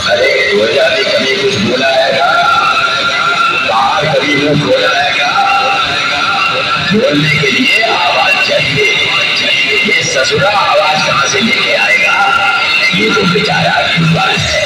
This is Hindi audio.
अरे रोजा भी कभी कुछ बोला है क्या? बाहर कभी मुंह खोला है क्या? बोलने के लिए आवाज चाहिए। ये ससुरा आवाज कहाँ से लेके आएगा? ये तो बेचारा कुमार है।